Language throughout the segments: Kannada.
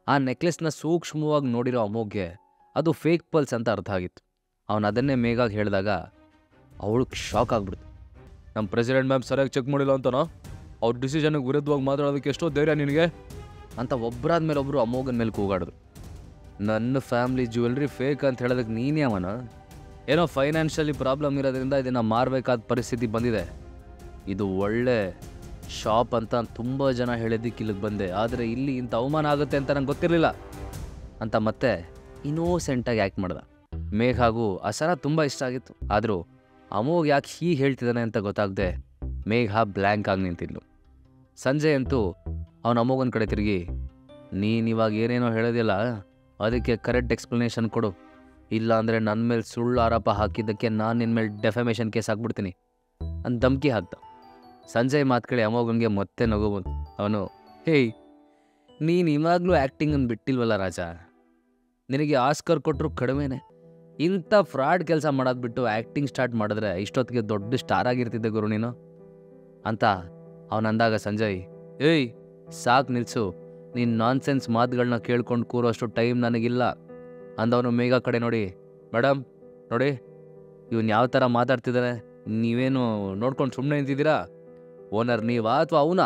ಆ ನೆಕ್ಲೆಸ್ನ ಸೂಕ್ಷ್ಮವಾಗಿ ನೋಡಿರೋ ಅಮೋಘ್ಗೆ ಅದು ಫೇಕ್ ಪಲ್ಸ್ ಅಂತ ಅರ್ಥ ಆಗಿತ್ತು. ಅವನು ಅದನ್ನೇ ಮೇಘಾಗೆ ಹೇಳಿದಾಗ ಅವಳು ಶಾಕ್ ಆಗ್ಬಿಡ್ತು. ನಮ್ಮ ಪ್ರೆಸಿಡೆಂಟ್ ಮ್ಯಾಮ್ ಸರಿಯಾಗಿ ಚೆಕ್ ಮಾಡಿಲ್ಲ ಅಂತನೋ, ಅವ್ರ ಡಿಸಿಷನ್ಗೆ ವಿರುದ್ಧವಾಗಿ ಮಾತಾಡೋದಕ್ಕೆ ಎಷ್ಟೋ ಧೈರ್ಯ ನಿನಗೆ ಅಂತ ಒಬ್ಬರಾದ ಮೇಲೆ ಒಬ್ಬರು ಅಮೋಘನ ಮೇಲೆ ಕೂಗಾಡಿದ್ರು. ನನ್ನ ಫ್ಯಾಮ್ಲಿ ಜ್ಯುವೆಲ್ರಿ ಫೇಕ್ ಅಂತ ಹೇಳೋದಕ್ಕೆ ನೀನೇ ಅವನ? ಏನೋ ಫೈನಾನ್ಷಿಯಲಿ ಪ್ರಾಬ್ಲಮ್ ಇರೋದ್ರಿಂದ ಇದನ್ನು ಮಾರಬೇಕಾದ ಪರಿಸ್ಥಿತಿ ಬಂದಿದೆ. ಇದು ಒಳ್ಳೆ ಶಾಪ್ ಅಂತ ತುಂಬ ಜನ ಹೇಳಿದ್ದಕ್ಕೆ ಇಲ್ಲಿಗೆ ಬಂದೆ, ಆದರೆ ಇಲ್ಲಿ ಇಂಥ ಅವಮಾನ ಆಗುತ್ತೆ ಅಂತ ನಂಗೆ ಗೊತ್ತಿರಲಿಲ್ಲ ಅಂತ ಮತ್ತೆ ಇನ್ನೋಸೆಂಟಾಗಿ ಆ್ಯಕ್ಟ್ ಮಾಡ್ದ. ಮೇಘಾಗೂ ಆ ಸರ ತುಂಬ ಇಷ್ಟ ಆಗಿತ್ತು. ಆದರೂ ಅಮೋಘ್ ಯಾಕೆ ಹೀಗೆ ಹೇಳ್ತಿದ್ದಾನೆ ಅಂತ ಗೊತ್ತಾಗದೆ ಮೇಘ ಬ್ಲ್ಯಾಂಕ್ ಆಗಿ ನಿಂತಿದ್ಲು. ಸಂಜೆ ಅಂತೂ ಅವನು ಅಮೋಘನ ಕಡೆ ತಿರುಗಿ, ನೀನಿವಾಗ ಏನೇನೋ ಹೇಳೋದಿಲ್ಲ, ಅದಕ್ಕೆ ಕರೆಕ್ಟ್ ಎಕ್ಸ್ಪ್ಲನೇಷನ್ ಕೊಡು, ಇಲ್ಲ ಅಂದರೆ ನನ್ನ ಮೇಲೆ ಸುಳ್ಳು ಆರೋಪ ಹಾಕಿದ್ದಕ್ಕೆ ನಾನು ನಿನ್ನ ಮೇಲೆ ಡೆಫಮೇಷನ್ ಕೇಸ್ ಹಾಕ್ಬಿಡ್ತೀನಿ ಅಂತ ಧಮಕಿ ಹಾಕ್ದ. ಸಂಜಯ್ ಮಾತು ಕೇಳಿ ಅಮೋಘನ್ಗೆ ಮತ್ತೆ ನಗು ಬಂತು. ಅವನು, ಹೇಯ್, ನೀನು ಇವಾಗಲೂ ಆ್ಯಕ್ಟಿಂಗನ್ನು ಬಿಟ್ಟಿಲ್ವಲ್ಲ ರಾಜ, ನಿನಗೆ ಆಸ್ಕರ್ ಕೊಟ್ಟರು ಕಡಿಮೆನೆ. ಇಂಥ ಫ್ರಾಡ್ ಕೆಲಸ ಮಾಡೋದು ಬಿಟ್ಟು ಆ್ಯಕ್ಟಿಂಗ್ ಸ್ಟಾರ್ಟ್ ಮಾಡಿದ್ರೆ ಇಷ್ಟೊತ್ತಿಗೆ ದೊಡ್ಡ ಸ್ಟಾರ್ ಆಗಿರ್ತಿದ್ದೆ ಗುರು ನೀನು ಅಂತ ಅವನಂದಾಗ ಸಂಜಯ್, ಏಯ್ ಸಾಕು ನಿಲ್ಲಿಸು, ನೀನು ನಾನ್ಸೆನ್ಸ್ ಮಾತುಗಳನ್ನ ಕೇಳ್ಕೊಂಡು ಕೂರೋಷ್ಟು ಟೈಮ್ ನನಗಿಲ್ಲ ಅಂದವನು ಮೇಘ ಕಡೆ ನೋಡಿ, ಮೇಡಮ್ ನೋಡಿ ಇವನು ಯಾವ ಥರ ಮಾತಾಡ್ತಿದ್ದಾನೆ, ನೀವೇನು ನೋಡ್ಕೊಂಡು ಸುಮ್ಮನೆ ನಿಂತಿದ್ದೀರಾ? ಓನರ್ ನೀವಾ ಅಥವಾ ಅವನಾ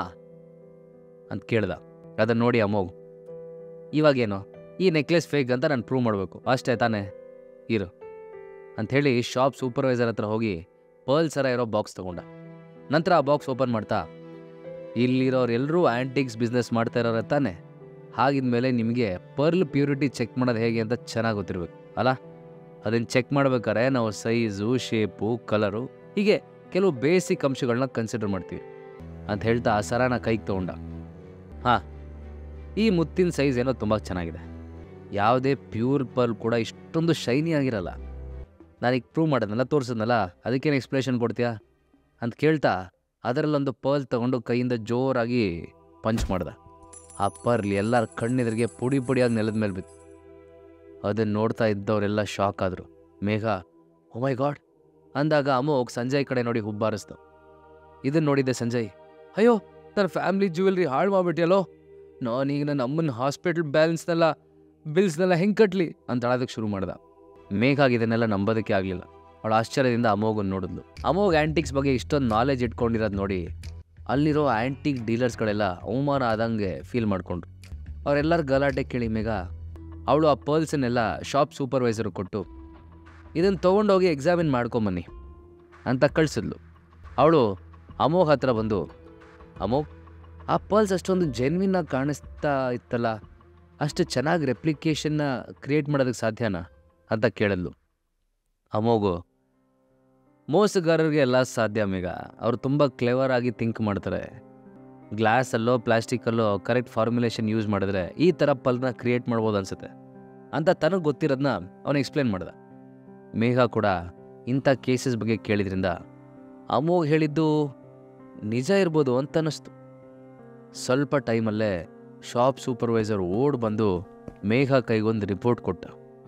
ಅಂತ ಕೇಳ್ದ. ಅದನ್ನು ನೋಡಿ ಅಮೋಘ್, ಇವಾಗೇನು ಈ ನೆಕ್ಲೆಸ್ ಫೇಕ್ ಅಂತ ನಾನು ಪ್ರೂವ್ ಮಾಡಬೇಕು ಅಷ್ಟೇ ತಾನೇ, ಇರು ಅಂಥೇಳಿ ಶಾಪ್ ಸೂಪರ್ವೈಸರ್ ಹತ್ರ ಹೋಗಿ ಪರ್ಲ್ ಸರ ಇರೋ ಬಾಕ್ಸ್ ತೊಗೊಂಡ. ನಂತರ ಆ ಬಾಕ್ಸ್ ಓಪನ್ ಮಾಡ್ತಾ, ಇಲ್ಲಿರೋರೆಲ್ಲರೂ ಆ್ಯಂಟಿಕ್ಸ್ ಬಿಸ್ನೆಸ್ ಮಾಡ್ತಾ ಇರೋರೆ ತಾನೆ, ಹಾಗಿದ್ಮೇಲೆ ನಿಮಗೆ ಪರ್ಲ್ ಪ್ಯೂರಿಟಿ ಚೆಕ್ ಮಾಡೋದು ಹೇಗೆ ಅಂತ ಚೆನ್ನಾಗಿ ಗೊತ್ತಿರಬೇಕು ಅಲ್ಲ? ಅದನ್ನು ಚೆಕ್ ಮಾಡ್ಬೇಕಾದ್ರೆ ನಾವು ಸೈಜು, ಶೇಪು, ಕಲರು ಹೀಗೆ ಕೆಲವು ಬೇಸಿಕ್ ಅಂಶಗಳನ್ನ ಕನ್ಸಿಡರ್ ಮಾಡ್ತೀವಿ ಅಂತ ಹೇಳ್ತಾ ಆ ಸರನ ಕೈಗೆ ತೊಗೊಂಡ. ಹಾಂ, ಈ ಮುತ್ತಿನ ಸೈಜ್ ಏನೋ ತುಂಬ ಚೆನ್ನಾಗಿದೆ, ಯಾವುದೇ ಪ್ಯೂರ್ ಪರ್ಲ್ ಕೂಡ ಇಷ್ಟೊಂದು ಶೈನಿ ಆಗಿರಲ್ಲ. ನಾನೀಗ ಪ್ರೂವ್ ಮಾಡೋದನ್ನೆಲ್ಲ ತೋರಿಸಿದ್ನಲ್ಲ, ಅದಕ್ಕೇನು ಎಕ್ಸ್ಪ್ಲೇಷನ್ ಕೊಡ್ತೀಯಾ ಅಂತ ಕೇಳ್ತಾ ಅದರಲ್ಲೊಂದು ಪರ್ಲ್ ತಗೊಂಡು ಕೈಯಿಂದ ಜೋರಾಗಿ ಪಂಚ್ ಮಾಡ್ದ. ಆ ಪರ್ಲ್ ಎಲ್ಲರ ಕಣ್ಣೆದುರಿಗೆ ಪುಡಿ ಪುಡಿಯಾಗಿ ನೆಲದ ಮೇಲೆ ಬಿತ್ತು. ಅದನ್ನು ನೋಡ್ತಾ ಇದ್ದವರೆಲ್ಲ ಶಾಕ್ ಆದರು. ಮೇಘ, ಓ ಮೈ ಗಾಡ್ ಅಂದಾಗ ಅಮೋಘ್ ಸಂಜಯ್ ಕಡೆ ನೋಡಿ ಹುಬ್ಬಾರಿಸ್ತು. ಇದನ್ನು ನೋಡಿದ್ದೆ ಸಂಜಯ್, ಅಯ್ಯೋ ನನ್ನ ಫ್ಯಾಮ್ಲಿ ಜ್ಯುವೆಲ್ರಿ ಹಾಳು ಮಾಡಿಬಿಟ್ಟಿಯಲ್ಲೋ, ನಾನೀಗ ನನ್ನ ಅಮ್ಮನ ಹಾಸ್ಪಿಟಲ್ ಬಿಲ್ಸ್ನೆಲ್ಲ ಹೆಂಗೆ ಕಟ್ಟಲಿ ಅಂತ ಹೇಳೋದಕ್ಕೆ ಶುರು ಮಾಡ್ದ. ಮೇಘಾಗಿ ಇದನ್ನೆಲ್ಲ ನಂಬೋದಕ್ಕೆ ಆಗಲಿಲ್ಲ. ಅವಳು ಆಶ್ಚರ್ಯದಿಂದ ಅಮೋಘನ್ ನೋಡಿದ್ಲು. ಅಮೋಘ್ ಆ್ಯಂಟಿಕ್ಸ್ ಬಗ್ಗೆ ಇಷ್ಟೊಂದು ನಾಲೆಜ್ ಇಟ್ಕೊಂಡಿರೋದು ನೋಡಿ ಅಲ್ಲಿರೋ ಆ್ಯಂಟಿಕ್ ಡೀಲರ್ಸ್ಗಳೆಲ್ಲ ಅವಮಾನ ಆದಂಗೆ ಫೀಲ್ ಮಾಡಿಕೊಂಡ್ರು. ಅವರೆಲ್ಲರ ಗಲಾಟೆ ಕೇಳಿ ಮೇಘ ಅವಳು ಆ ಪರ್ಲ್ಸನ್ನೆಲ್ಲ ಶಾಪ್ ಸೂಪರ್ವೈಸರ್ಗೆ ಕೊಟ್ಟು, ಇದನ್ನು ತೊಗೊಂಡೋಗಿ ಎಕ್ಸಾಮಿನ್ ಮಾಡ್ಕೊಂಬನ್ನಿ ಅಂತ ಕಳಿಸಿದ್ಲು. ಅವಳು ಅಮೋಘ್ ಹತ್ರ ಬಂದು, ಅಮೋಘ್, ಆ ಪರ್ಲ್ಸ್ ಅಷ್ಟೊಂದು ಜೆನ್ವಿನ್ನಾಗಿ ಕಾಣಿಸ್ತಾ ಇತ್ತಲ್ಲ, ಅಷ್ಟು ಚೆನ್ನಾಗಿ ರೆಪ್ಲಿಕೇಶನ್ನ ಕ್ರಿಯೇಟ್ ಮಾಡೋದಕ್ಕೆ ಸಾಧ್ಯನಾ ಅಂತ ಕೇಳಿದ್ಲು. ಅಮೋಘು, ಮೋಸಗಾರರಿಗೆ ಎಲ್ಲ ಸಾಧ್ಯ ಮೇಘ, ಅವರು ತುಂಬ ಕ್ಲೆವರ್ ಆಗಿ ಥಿಂಕ್ ಮಾಡ್ತಾರೆ. ಗ್ಲಾಸಲ್ಲೋ ಪ್ಲಾಸ್ಟಿಕ್ಕಲ್ಲೋ ಕರೆಕ್ಟ್ ಫಾರ್ಮುಲೇಷನ್ ಯೂಸ್ ಮಾಡಿದ್ರೆ ಈ ಥರ ಪಲ್ನ ಕ್ರಿಯೇಟ್ ಮಾಡ್ಬೋದು ಅನ್ಸುತ್ತೆ ಅಂತ ತನಗೆ ಗೊತ್ತಿರೋದನ್ನ ಅವನು ಎಕ್ಸ್ಪ್ಲೇನ್ ಮಾಡ್ದ. ಮೇಘ ಕೂಡ ಇಂಥ ಕೇಸಸ್ ಬಗ್ಗೆ ಕೇಳಿದ್ರಿಂದ ಅಮೋಘ್ ಹೇಳಿದ್ದು ನಿಜ ಇರ್ಬೋದು ಅಂತ ಅನ್ನಿಸ್ತು. ಸ್ವಲ್ಪ ಟೈಮಲ್ಲೇ ಶಾಪ್ ಸೂಪರ್ವೈಸರ್ ಓಡ್ ಬಂದು ಮೇಘ ಕೈಗೊಂದು ರಿಪೋರ್ಟ್ ಕೊಟ್ಟ.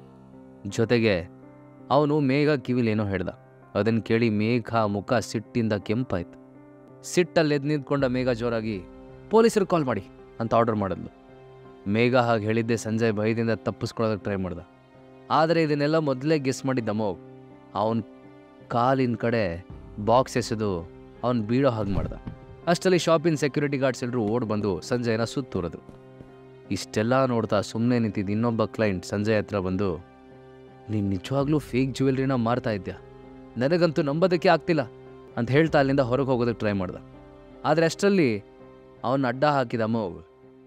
ಜೊತೆಗೆ ಅವನು ಮೇಘ ಕಿವಿಲೇನೋ ಹೇಳ್ದ. ಅದನ್ನು ಕೇಳಿ ಮೇಘ ಮುಖ ಸಿಟ್ಟಿಂದ ಕೆಂಪಾಯ್ತು. ಸಿಟ್ಟಲ್ಲಿ ಎದ್ದು ನಿಂತ್ಕೊಂಡ ಮೇಘ ಜೋರಾಗಿ, ಪೊಲೀಸರು ಕಾಲ್ ಮಾಡಿ ಅಂತ ಆರ್ಡರ್ ಮಾಡಿದ್ಲು. ಮೇಘ ಹಾಗೆ ಹೇಳಿದ್ದೆ ಸಂಜಯ್ ಭಯದಿಂದ ತಪ್ಪಿಸ್ಕೊಳ್ಳೋದಕ್ಕೆ ಟ್ರೈ ಮಾಡ್ದ. ಆದರೆ ಇದನ್ನೆಲ್ಲ ಮೊದಲೇ ಗೆಸ್ ಮಾಡಿದ್ದ ಅಮೋಘ್ ಅವನ ಕಾಲಿನ ಕಡೆ ಬಾಕ್ಸ್ ಎಸೆದು ಅವನು ಬೀಳೋ ಹಾಗೆ ಮಾಡ್ದ. ಅಷ್ಟರಲ್ಲಿ ಶಾಪಿನ ಸೆಕ್ಯೂರಿಟಿ ಗಾರ್ಡ್ಸ್ ಎಲ್ಲರೂ ಓಡ್ ಬಂದು ಸಂಜಯನ ಸುತ್ತೂರಿದ್ರು. ಇಷ್ಟೆಲ್ಲ ನೋಡ್ತಾ ಸುಮ್ಮನೆ ನಿಂತಿದ್ದು ಇನ್ನೊಬ್ಬ ಕ್ಲೈಂಟ್ ಸಂಜಯ್ ಹತ್ರ ಬಂದು, ನೀನು ನಿಜವಾಗ್ಲೂ ಫೇಕ್ ಜ್ಯುವೆಲ್ರಿನ ಮಾರ್ತಾ ಇದ್ಯಾ, ನನಗಂತೂ ನಂಬೋದಕ್ಕೆ ಆಗ್ತಿಲ್ಲ ಅಂತ ಹೇಳ್ತಾ ಅಲ್ಲಿಂದ ಹೊರಗೆ ಹೋಗೋದಕ್ಕೆ ಟ್ರೈ ಮಾಡ್ದ. ಆದರೆ ಅಷ್ಟರಲ್ಲಿ ಅವನ್ನ ಅಡ್ಡ ಹಾಕಿದ ಅಮೋಘ್,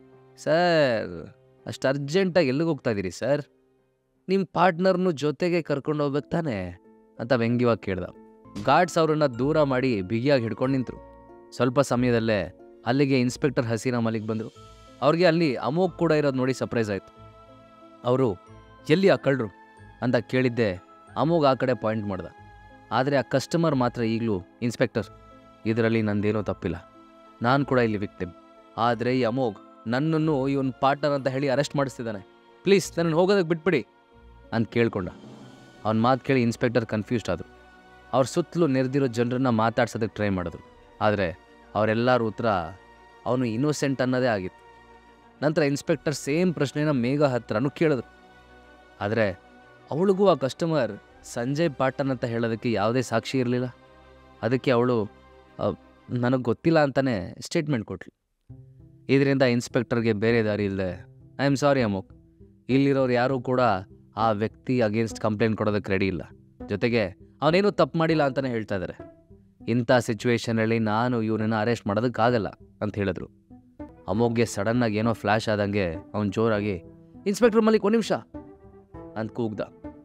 ಸರ್ ಅಷ್ಟು ಅರ್ಜೆಂಟಾಗಿ ಎಲ್ಲಿಗೆ ಹೋಗ್ತಾ ಇದ್ದೀರಿ ಸರ್, ನಿಮ್ಮ ಪಾರ್ಟ್ನರ್ನು ಜೊತೆಗೆ ಕರ್ಕೊಂಡು ಹೋಗ್ಬೇಕು ತಾನೆ ಅಂತ ವ್ಯಂಗ್ಯವಾಗಿ ಕೇಳ್ದ. ಗಾರ್ಡ್ಸ್ ಅವರನ್ನ ದೂರ ಮಾಡಿ ಬಿಗಿಯಾಗಿ ಹಿಡ್ಕೊಂಡು ನಿಂತರು. ಸ್ವಲ್ಪ ಸಮಯದಲ್ಲೇ ಅಲ್ಲಿಗೆ ಇನ್ಸ್ಪೆಕ್ಟರ್ ಹಸೀನಾ ಮಲಿಕ್ ಬಂದರು. ಅವ್ರಿಗೆ ಅಲ್ಲಿ ಅಮೋಘ್ ಕೂಡ ಇರೋದು ನೋಡಿ ಸರ್ಪ್ರೈಸ್ ಆಯಿತು. ಅವರು, ಎಲ್ಲಿ ಆ ಕಳ್ಳರು ಅಂತ ಕೇಳಿದ್ದೆ ಅಮೋಘ್ ಆ ಕಡೆ ಪಾಯಿಂಟ್ ಮಾಡ್ದ. ಆದರೆ ಆ ಕಸ್ಟಮರ್ ಮಾತ್ರ ಈಗಲೂ, ಇನ್ಸ್ಪೆಕ್ಟರ್ ಇದರಲ್ಲಿ ನಂದೇನೋ ತಪ್ಪಿಲ್ಲ, ನಾನು ಕೂಡ ಇಲ್ಲಿ ವಿಕ್ಟಿಮ್, ಆದರೆ ಈ ಅಮೋಘ್ ನನ್ನನ್ನು ಇವನ್ ಪಾರ್ಟ್ನರ್ ಅಂತ ಹೇಳಿ ಅರೆಸ್ಟ್ ಮಾಡಿಸ್ತಿದ್ದಾನೆ, ಪ್ಲೀಸ್ ನನ್ನನ್ನು ಹೋಗೋದಕ್ಕೆ ಬಿಟ್ಬಿಡಿ ಅಂತ ಕೇಳ್ಕೊಂಡ. ಅವ್ನ ಮಾತು ಕೇಳಿ ಇನ್ಸ್ಪೆಕ್ಟರ್ ಕನ್ಫ್ಯೂಸ್ಡ್ ಆದರು. ಅವ್ರ ಸುತ್ತಲೂ ನೆರೆದಿರೋ ಜನರನ್ನ ಮಾತಾಡ್ಸೋದಕ್ಕೆ ಟ್ರೈ ಮಾಡಿದ್ರು. ಆದರೆ ಅವರೆಲ್ಲರ ಉತ್ತರ ಅವನು ಇನ್ನೋಸೆಂಟ್ ಅನ್ನೋದೇ ಆಗಿತ್ತು. ನಂತರ ಇನ್ಸ್ಪೆಕ್ಟರ್ ಸೇಮ್ ಪ್ರಶ್ನೆನ ಮೇಘ ಹತ್ರನೂ ಕೇಳಿದ್ರು. ಆದರೆ ಅವಳಿಗೂ ಆ ಕಸ್ಟಮರ್ ಸಂಜಯ್ ಪಾಟನ್ ಅಂತ ಹೇಳೋದಕ್ಕೆ ಯಾವುದೇ ಸಾಕ್ಷಿ ಇರಲಿಲ್ಲ. ಅದಕ್ಕೆ ಅವಳು ನನಗೆ ಗೊತ್ತಿಲ್ಲ ಅಂತಲೇ ಸ್ಟೇಟ್ಮೆಂಟ್ ಕೊಟ್ಲು. ಇದರಿಂದ ಇನ್ಸ್ಪೆಕ್ಟರ್ಗೆ ಬೇರೆ ದಾರಿ ಇಲ್ಲದೆ, ಐ ಆಮ್ ಸಾರಿ ಅಮೋಕ್, ಇಲ್ಲಿರೋರು ಯಾರೂ ಕೂಡ ಆ ವ್ಯಕ್ತಿ ಅಗೇನ್ಸ್ಟ್ ಕಂಪ್ಲೇಂಟ್ ಕೊಡೋದಕ್ಕೆ ರೆಡಿ ಇಲ್ಲ. ಜೊತೆಗೆ ಅವನೇನೂ ತಪ್ಪು ಮಾಡಿಲ್ಲ ಅಂತಲೇ ಹೇಳ್ತಾ ಇದ್ದಾರೆ. ಇಂಥ ಸಿಚುವೇಷನಲ್ಲಿ ನಾನು ಇವನನ್ನು ಅರೆಸ್ಟ್ ಮಾಡೋದಕ್ಕಾಗಲ್ಲ ಅಂತ ಹೇಳಿದ್ರು. ಅಮೋಕ್ಗೆ ಸಡನ್ನಾಗಿ ಏನೋ ಫ್ಲ್ಯಾಶ್ ಆದಂಗೆ ಅವನು ಜೋರಾಗಿ, ಇನ್ಸ್ಪೆಕ್ಟರ್ ಮಲಿಕ್ ಒಂದು ನಿಮಿಷ ಅಂತ ಕೂಗ್ದ.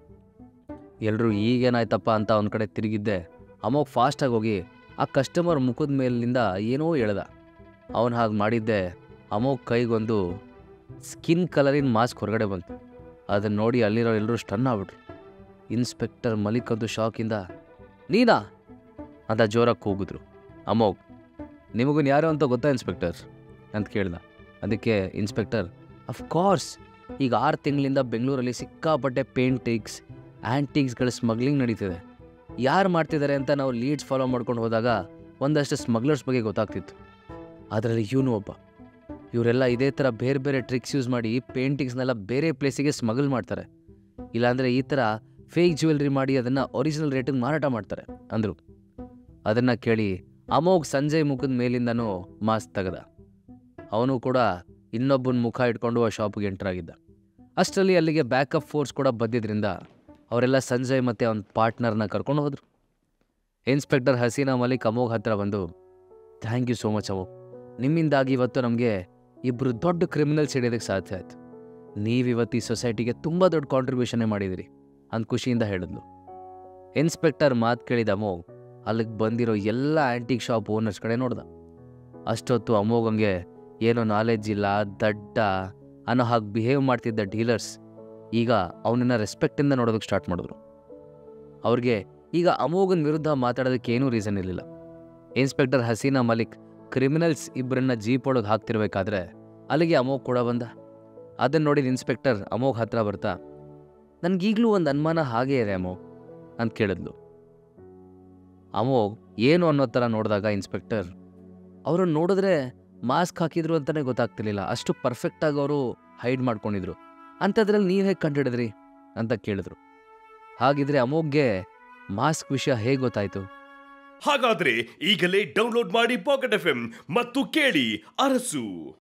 ಎಲ್ಲರೂ ಈಗೇನಾಯ್ತಪ್ಪ ಅಂತ ಅವನ ಕಡೆ ತಿರುಗಿದ್ದೆ. ಅಮೋಕ್ ಫಾಸ್ಟಾಗಿ ಹೋಗಿ ಆ ಕಸ್ಟಮರ್ ಮುಖದ ಮೇಲಿಂದ ಏನೋ ಹೇಳ್ದ. ಅವನು ಹಾಗೆ ಮಾಡಿದ್ದೆ ಅಮೋಕ್ ಕೈಗೊಂದು ಸ್ಕಿನ್ ಕಲರಿನ ಮಾಸ್ಕ್ ಹೊರಗಡೆ ಬಂತು. ಅದನ್ನು ನೋಡಿ ಅಲ್ಲಿರೋ ಎಲ್ಲರೂ ಸ್ಟನ್ ಆಗ್ಬಿಟ್ರು. ಇನ್ಸ್ಪೆಕ್ಟರ್ ಮಲಿಕ್ ಅಂತೂ ಶಾಕಿಂದ, ನೀನಾ ಅಂತ ಜೋರಾಗಿ ಕೂಗಿದ್ರು. ಅಮೋಕ್, ನಿಮಗೂ ಯಾರು ಅಂತ ಗೊತ್ತಾ ಇನ್ಸ್ಪೆಕ್ಟರ್ ಅಂತ ಕೇಳ್ದ. ಅದಕ್ಕೆ ಇನ್ಸ್ಪೆಕ್ಟರ್, ಅಫ್ಕೋರ್ಸ್, ಈಗ 6 ತಿಂಗಳಿಂದ ಬೆಂಗಳೂರಲ್ಲಿ ಸಿಕ್ಕಾಪಟ್ಟೆ ಪೇಂಟಿಕ್ಸ್ ಆ್ಯಂಟಿಕ್ಸ್ಗಳ ಸ್ಮಗ್ಲಿಂಗ್ ನಡೀತಿದೆ. ಯಾರು ಮಾಡ್ತಿದ್ದಾರೆ ಅಂತ ನಾವು ಲೀಡ್ಸ್ ಫಾಲೋ ಮಾಡ್ಕೊಂಡು ಹೋದಾಗ ಒಂದಷ್ಟು ಸ್ಮಗ್ಲರ್ಸ್ ಬಗ್ಗೆ ಗೊತ್ತಾಗ್ತಿತ್ತು. ಅದರಲ್ಲಿ ಇವನು ಒಬ್ಬ. ಇವರೆಲ್ಲ ಇದೇ ಥರ ಬೇರೆ ಬೇರೆ ಟ್ರಿಕ್ಸ್ ಯೂಸ್ ಮಾಡಿ ಪೇಂಟಿಂಗ್ಸ್ನೆಲ್ಲ ಬೇರೆ ಪ್ಲೇಸಿಗೆ ಸ್ಮಗಲ್ ಮಾಡ್ತಾರೆ. ಇಲ್ಲಾಂದರೆ ಈ ಥರ ಫೇಕ್ ಜ್ಯುವೆಲ್ರಿ ಮಾಡಿ ಅದನ್ನು ಒರಿಜಿನಲ್ ರೇಟಿಗೆ ಮಾರಾಟ ಮಾಡ್ತಾರೆ ಅಂದರು. ಅದನ್ನು ಕೇಳಿ ಅಮೋಘ್ ಸಂಜಯ್ ಮುಖದ ಮೇಲಿಂದನೂ ಮಾಸ್ಕ್ ತೆಗೆದ. ಅವನು ಕೂಡ ಇನ್ನೊಬ್ಬನ ಮುಖ ಇಟ್ಕೊಂಡು ಆ ಶಾಪಿಗೆ ಎಂಟರ್ ಆಗಿದ್ದ. ಅಷ್ಟರಲ್ಲಿ ಅಲ್ಲಿಗೆ ಬ್ಯಾಕಪ್ ಫೋರ್ಸ್ ಕೂಡ ಬಂದಿದ್ದರಿಂದ ಅವರೆಲ್ಲ ಸಂಜಯ್ ಮತ್ತು ಅವನ ಪಾರ್ಟ್ನರ್ನ ಕರ್ಕೊಂಡು ಹೋದರು. ಇನ್ಸ್ಪೆಕ್ಟರ್ ಹಸೀನಾ ಮಲಿಕ್ ಅಮೋಘ್ ಹತ್ರ ಬಂದು, thank you so much Amogh, ನಿಮ್ಮಿಂದಾಗಿ ಇವತ್ತು ನಮಗೆ ಇಬ್ಬರು ದೊಡ್ಡ ಕ್ರಿಮಿನಲ್ಸ್ ಹಿಡಿಯೋದಕ್ಕೆ ಸಾಧ್ಯ ಆಯಿತು. ನೀವಿವತ್ತು ಈ ಸೊಸೈಟಿಗೆ ತುಂಬ ದೊಡ್ಡ ಕಾಂಟ್ರಿಬ್ಯೂಷನ್ನೇ ಮಾಡಿದಿರಿ ಅಂತ ಖುಷಿಯಿಂದ ಹೇಳಿದ್ಲು. ಇನ್ಸ್ಪೆಕ್ಟರ್ ಮಾತು ಕೇಳಿದ ಅಮೋಘ್ ಅಲ್ಲಿಗೆ ಬಂದಿರೋ ಎಲ್ಲ ಆ್ಯಂಟಿಕ್ ಶಾಪ್ ಓನರ್ಸ್ ಕಡೆ ನೋಡ್ದ. ಅಷ್ಟೊತ್ತು ಅಮೋಘಂಗೆ ಏನೋ ನಾಲೆಡ್ಜ್ ಇಲ್ಲ, ದಡ್ಡ ಅನ್ನೋ ಹಾಗೆ ಬಿಹೇವ್ ಮಾಡ್ತಿದ್ದ ಡೀಲರ್ಸ್ ಈಗ ಅವನನ್ನು ರೆಸ್ಪೆಕ್ಟಿಂದ ನೋಡೋದಕ್ಕೆ ಸ್ಟಾರ್ಟ್ ಮಾಡಿದ್ರು. ಅವ್ರಿಗೆ ಈಗ ಅಮೋಘನ್ ವಿರುದ್ಧ ಮಾತಾಡೋದಕ್ಕೆ ಏನೂ ರೀಸನ್ ಇರಲಿಲ್ಲ. ಇನ್ಸ್ಪೆಕ್ಟರ್ ಹಸೀನಾ ಮಲಿಕ್ ಕ್ರಿಮಿನಲ್ಸ್ ಇಬ್ಬರನ್ನ ಜೀಪ್ ಒಳಗೆ ಹಾಕ್ತಿರ್ಬೇಕಾದ್ರೆ ಅಲ್ಲಿಗೆ ಅಮೋಘ್ ಕೂಡ ಬಂದ. ಅದನ್ನು ನೋಡಿದ ಇನ್ಸ್ಪೆಕ್ಟರ್ ಅಮೋಘ್ ಹತ್ರ ಬರ್ತಾ, ನನಗೀಗಲೂ ಒಂದು ಅನುಮಾನ ಹಾಗೇ ಇದೆ ಅಮೋಘ್ ಅಂತ ಕೇಳಿದ್ಲು. ಅಮೋಘ್ ಏನು ಅನ್ನೋ ಥರ ನೋಡಿದಾಗ ಇನ್ಸ್ಪೆಕ್ಟರ್ ಅವ್ರನ್ನ ನೋಡಿದ್ರೆ ಮಾಸ್ಕ್ ಹಾಕಿದ್ರು ಅಂತಲೇ ಗೊತ್ತಾಗ್ತಿರ್ಲಿಲ್ಲ, ಅಷ್ಟು ಪರ್ಫೆಕ್ಟಾಗಿ ಅವರು ಹೈಡ್ ಮಾಡ್ಕೊಂಡಿದ್ರು. ಅಂಥದ್ರಲ್ಲಿ ನೀವು ಹೇಗೆ ಕಂಡುಹಿಡಿದ್ರಿ ಅಂತ ಕೇಳಿದ್ರು. ಹಾಗಿದ್ರೆ ಅಮೋಘ್ಗೆ ಮಾಸ್ಕ್ ವಿಷಯ ಹೇಗೆ ಗೊತ್ತಾಯಿತು? ಹಾಗಾದ್ರೆ ಈಗಲೇ ಡೌನ್ಲೋಡ್ ಮಾಡಿ ಪಾಕೆಟ್ FM ಮತ್ತು ಕೇಳಿ ಅರಸು.